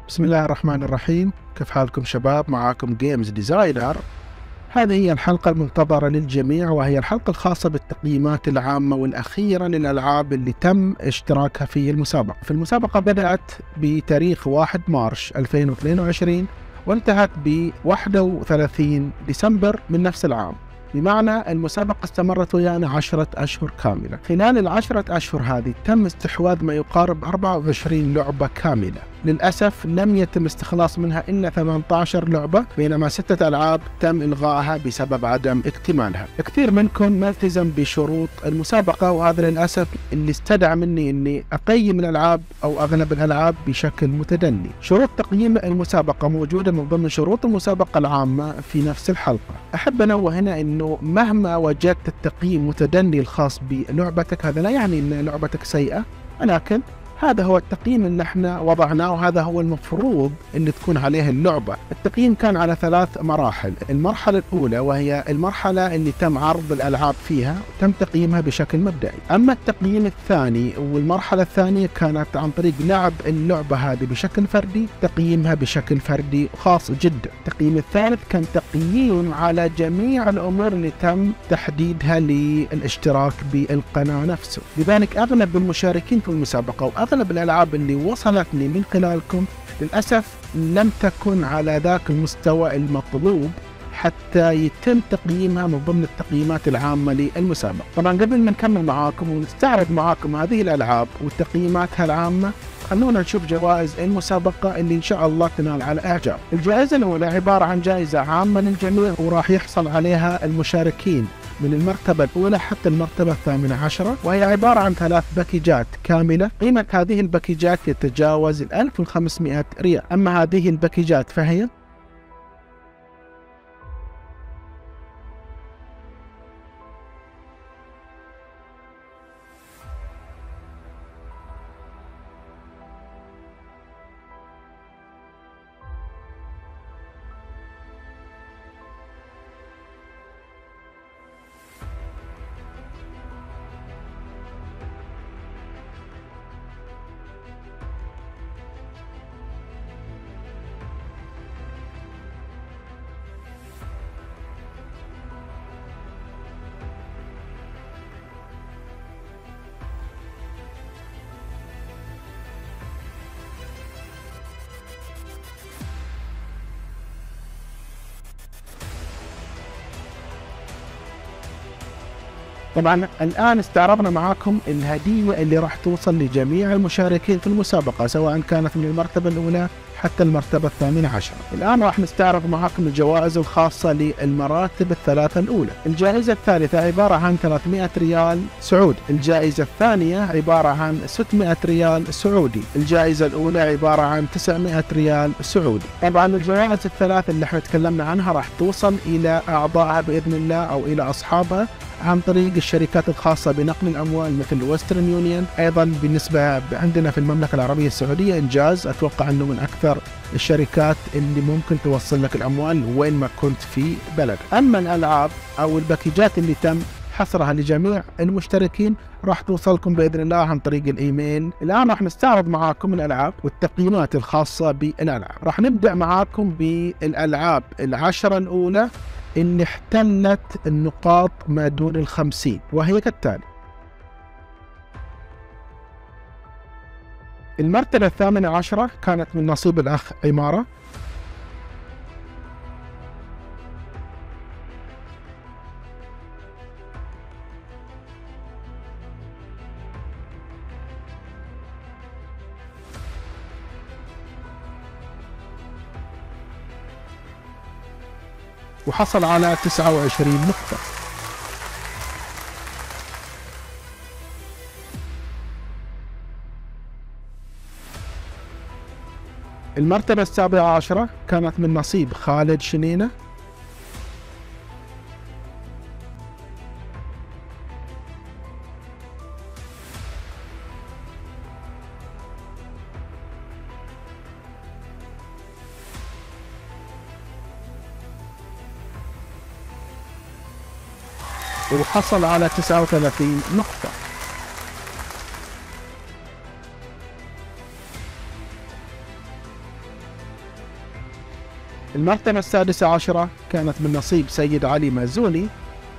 بسم الله الرحمن الرحيم. كيف حالكم شباب؟ معاكم جيمز ديزاينر. هذه هي الحلقة المنتظرة للجميع، وهي الحلقة الخاصة بالتقييمات العامة والأخيرة للألعاب اللي تم اشتراكها في المسابقة. المسابقة بدأت بتاريخ 1 مارس 2022 وانتهت ب 31 ديسمبر من نفس العام، بمعنى المسابقة استمرت ويانا 10 أشهر كاملة. خلال ال10 أشهر هذه تم استحواذ ما يقارب 24 لعبة كاملة. للأسف لم يتم استخلاص منها إلا 18 لعبة، بينما 6 ألعاب تم إلغائها بسبب عدم اكتمالها. كثير منكم ما التزم بشروط المسابقة، وهذا للأسف اللي استدعى مني إني أقيم الألعاب أو أغلب الألعاب بشكل متدني. شروط تقييم المسابقة موجودة من ضمن شروط المسابقة العامة في نفس الحلقة. أحب أنوه هنا إنه مهما وجدت التقييم متدني الخاص بلعبتك، هذا لا يعني إن لعبتك سيئة، ولكن هذا هو التقييم اللي احنا وضعناه، وهذا هو المفروض ان تكون عليه اللعبة. التقييم كان على 3 مراحل. المرحلة الأولى وهي المرحلة اللي تم عرض الألعاب فيها وتم تقييمها بشكل مبدئي. أما التقييم الثاني والمرحلة الثانية كانت عن طريق لعب اللعبة هذه بشكل فردي، تقييمها بشكل فردي خاص جدا. التقييم الثالث كان تقييم على جميع الأمور اللي تم تحديدها للاشتراك بالقناة نفسه. لذلك أغلب المشاركين في المسابقة أغلب الألعاب اللي وصلتني من خلالكم للأسف لم تكن على ذاك المستوى المطلوب حتى يتم تقييمها من ضمن التقييمات العامة للمسابقة. طبعا قبل ما نكمل معاكم ونستعرض معاكم هذه الألعاب وتقييماتها العامة، خلونا نشوف جوائز المسابقة اللي إن شاء الله تنال على إعجاب. الجائزة الأولى عبارة عن جائزة عامة للجميع، وراح يحصل عليها المشاركين من المرتبة الأولى حتى المرتبة 18، وهي عبارة عن 3 باكيجات كاملة. قيمة هذه الباكيجات يتجاوز 1500 ريال. أما هذه الباكيجات فهي طبعا الآن استعرضنا معاكم الهدية اللي راح توصل لجميع المشاركين في المسابقة، سواء كانت من المرتبة الأولى حتى المرتبة 18. الآن راح نستعرض معاكم الجوائز الخاصة للمراتب ال3 الأولى. الجائزة الثالثة عبارة عن 300 ريال سعودي. الجائزة الثانية عبارة عن 600 ريال سعودي. الجائزة الأولى عبارة عن 900 ريال سعودي. طبعا الجوائز الثلاث اللي احنا تكلمنا عنها راح توصل إلى أعضائها بإذن الله أو إلى أصحابها عن طريق الشركات الخاصة بنقل الأموال مثل ويسترن يونيون. أيضا بالنسبة عندنا في المملكة العربية السعودية إنجاز، أتوقع أنه من أكثر الشركات اللي ممكن توصل لك الأموال وين ما كنت في بلد. أما الألعاب أو الباكيجات اللي تم حصرها لجميع المشتركين راح توصلكم بإذن الله عن طريق الإيميل. الآن راح نستعرض معاكم الألعاب والتقييمات الخاصة بالألعاب. راح نبدأ معاكم بالألعاب 10 الأولى اللي احتلت النقاط ما دون 50، وهي كالتالي. المرتبة 18 كانت من نصيب الأخ عمارة. وحصل على 29 نقطة. المرتبة 17 كانت من نصيب خالد شنينة. وحصل على 39 نقطة. المرتبة السادسة عشرة كانت من نصيب سيد علي مازوني.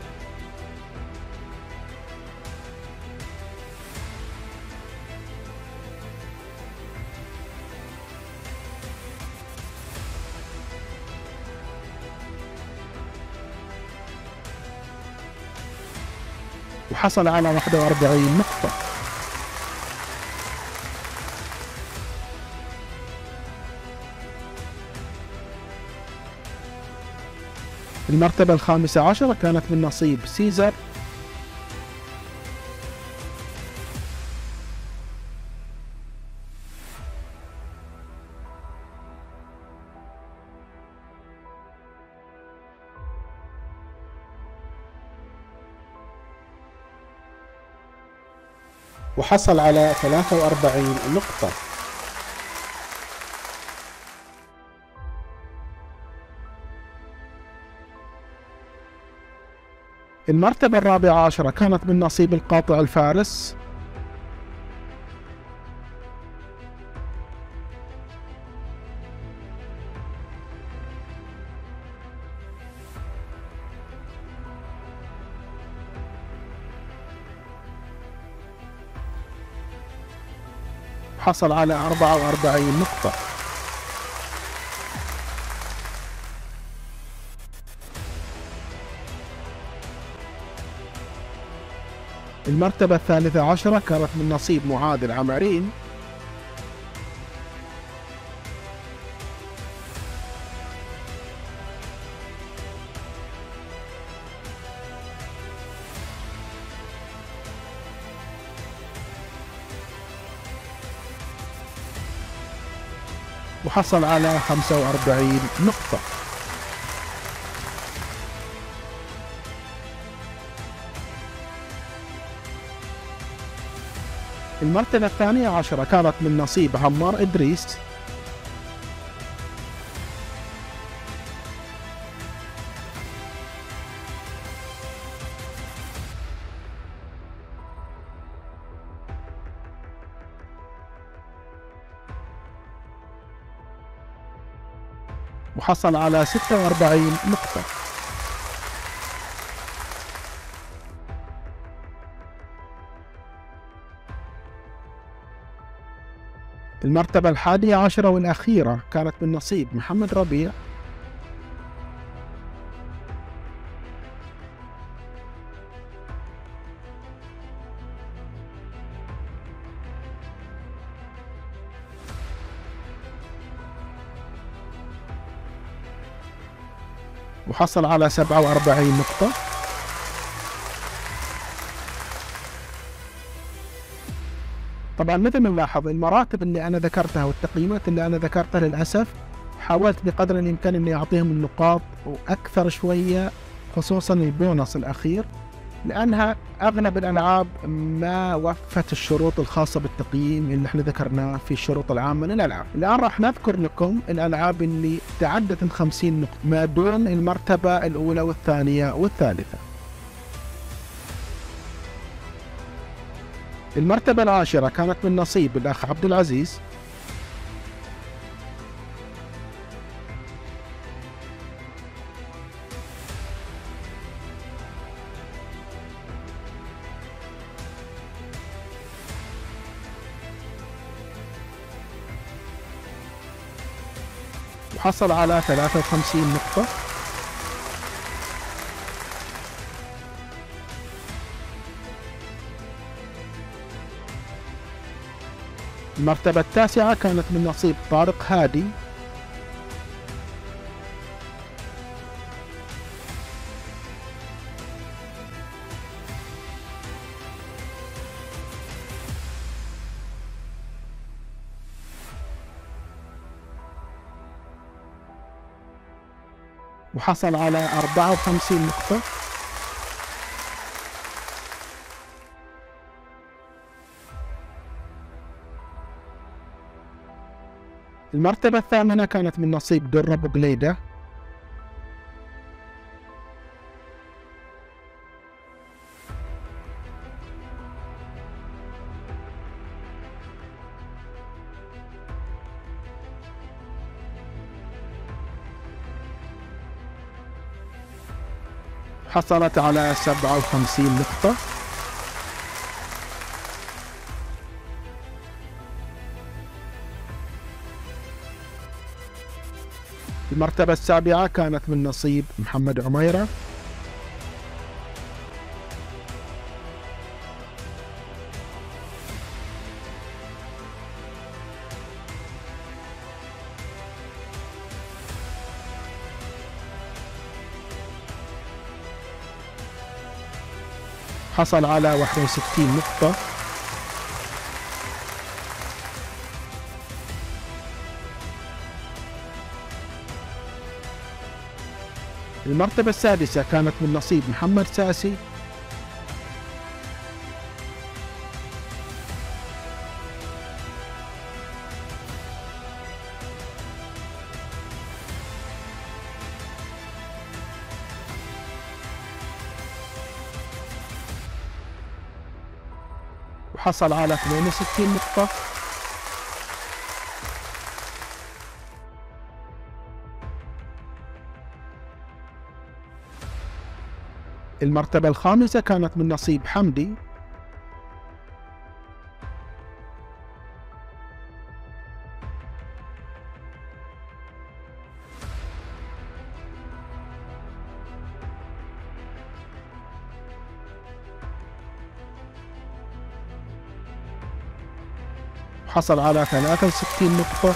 وحصل على 41 نقطة. المرتبة الخامسة عشرة كانت من نصيب سيزر. وحصل على 43 نقطة. المرتبة الرابعة عشرة كانت من نصيب القاطع الفارس. حصل على 44 نقطة. المرتبة الثالثة عشرة كانت من نصيب معاذ العمرين. وحصل على 45 نقطة. المرتبة الثانية عشرة كانت من نصيب عمار إدريس. وحصل على 46 نقطة. المرتبة الحادية عشرة والأخيرة كانت من نصيب محمد ربيع. وحصل على 47 نقطة. طبعا مثل ما نلاحظ المراتب اللي أنا ذكرتها والتقييمات اللي أنا ذكرتها للأسف حاولت بقدر الإمكان إني أعطيهم النقاط وأكثر شوية، خصوصا البونص الأخير، لأنها أغلب الألعاب ما وفت الشروط الخاصة بالتقييم اللي احنا ذكرناه في الشروط العامة للألعاب. الآن راح نذكر لكم الألعاب اللي تعدت 50 نقطة ما دون المرتبة الأولى والثانية والثالثة. المرتبة العاشرة كانت من نصيب الأخ عبد العزيز. وحصل على 53 نقطة. المرتبة التاسعة كانت من نصيب طارق هادي. وحصل على 54 نقطة. المرتبة الثامنة كانت من نصيب درة بقليدة. حصلت على 57 نقطة. المرتبة السابعة كانت من نصيب محمد عميرة. حصل على 61 نقطة. المرتبة السادسة كانت من نصيب محمد ساسي. وحصل على 62 نقطة. المرتبة الخامسة كانت من نصيب حمدي. حصل على 63 نقطة.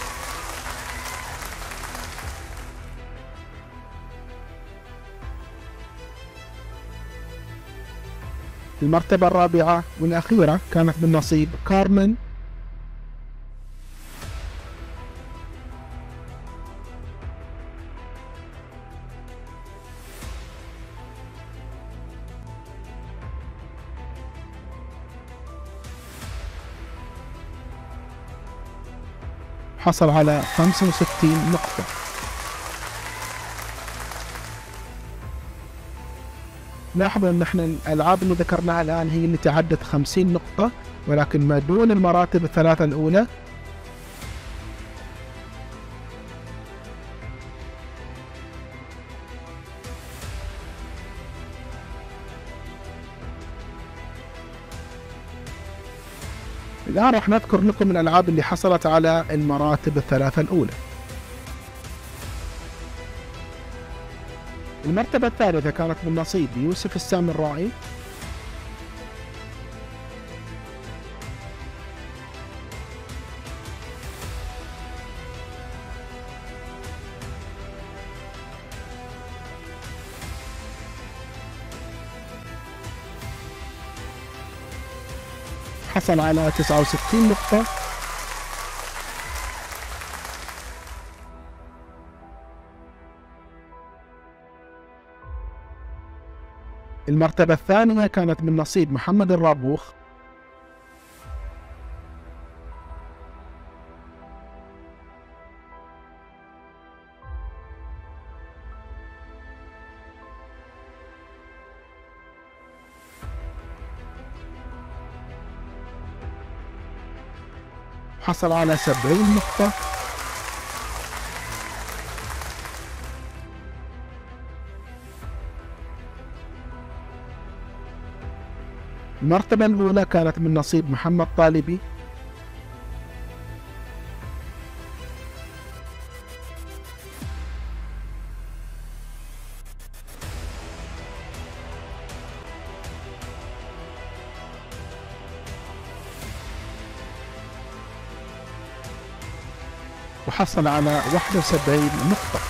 المرتبة الرابعة والأخيرة كانت من نصيب كارمن. حصل على 65 نقطة. لاحظوا ان احنا الالعاب اللي ذكرناها الان هي اللي تعدت 50 نقطة، ولكن ما دون المراتب الثلاثة الاولى الان راح نذكر لكم الالعاب اللي حصلت على المراتب الثلاثة الاولى. المرتبة الثالثة كانت من نصيب يوسف السامرائي. حصل على 69 نقطة. المرتبة الثانية كانت من نصيب محمد الرابوخ. حصل على 70 نقطة. المرتبة الأولى كانت من نصيب محمد طالبي. وحصل على 71 نقطة.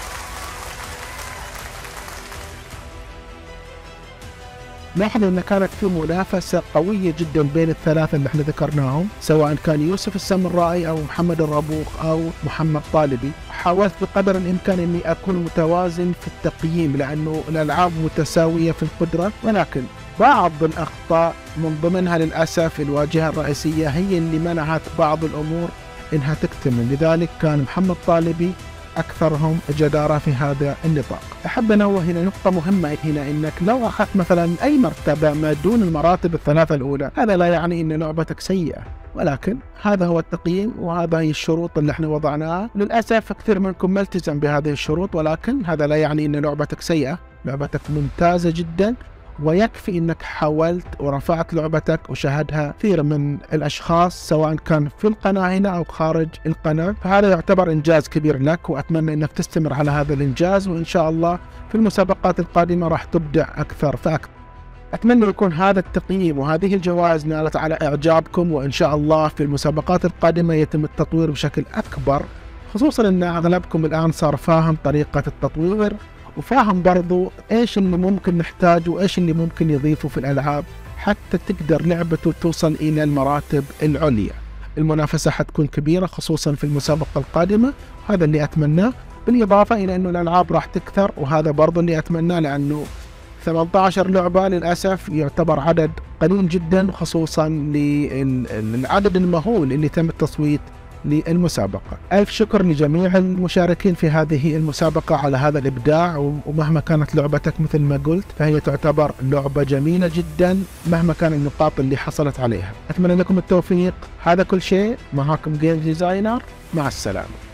لاحظوا ان كانت في منافسة قوية جدا بين الثلاثة اللي احنا ذكرناهم، سواء كان يوسف السامرائي او محمد الرابوخ او محمد طالبي. حاولت بقدر الامكان اني اكون متوازن في التقييم لانه الالعاب متساوية في القدرة، ولكن بعض الاخطاء من ضمنها للاسف الواجهة الرئيسية هي اللي منعت بعض الامور انها تكتمل. لذلك كان محمد طالبي أكثرهم جدارة في هذا النطاق. أحب أنوه هنا نقطة مهمة هنا، إنك لو أخذت مثلا أي مرتبة ما دون المراتب الثلاثة الأولى، هذا لا يعني أن لعبتك سيئة، ولكن هذا هو التقييم وهذا هي الشروط اللي احنا وضعناها. للأسف كثير منكم ملتزم بهذه الشروط، ولكن هذا لا يعني أن لعبتك سيئة. لعبتك ممتازة جدا، ويكفي انك حاولت ورفعت لعبتك وشاهدها كثير من الاشخاص سواء كان في القناة هنا او خارج القناة، فهذا يعتبر انجاز كبير لك، واتمنى انك تستمر على هذا الانجاز، وان شاء الله في المسابقات القادمة راح تبدع اكثر فاكثر. اتمنى يكون هذا التقييم وهذه الجوائز نالت على اعجابكم، وان شاء الله في المسابقات القادمة يتم التطوير بشكل اكبر، خصوصا ان اغلبكم الان صار فاهم طريقة التطوير، وفاهم برضو ايش اللي ممكن نحتاجه وايش اللي ممكن يضيفه في الالعاب حتى تقدر لعبته توصل الى المراتب العليا. المنافسة حتكون كبيرة خصوصا في المسابقة القادمة، هذا اللي اتمناه، بالاضافة الى انه الالعاب راح تكثر، وهذا برضو اللي اتمناه، لانه 18 لعبة للأسف يعتبر عدد قليل جدا، خصوصا للعدد المهول اللي تم التصويت للمسابقة. ألف شكر لجميع المشاركين في هذه المسابقة على هذا الإبداع، ومهما كانت لعبتك مثل ما قلت فهي تعتبر لعبة جميلة جدا مهما كان النقاط اللي حصلت عليها. أتمنى لكم التوفيق. هذا كل شيء، معاكم جيمز ديزاينر، مع السلامة.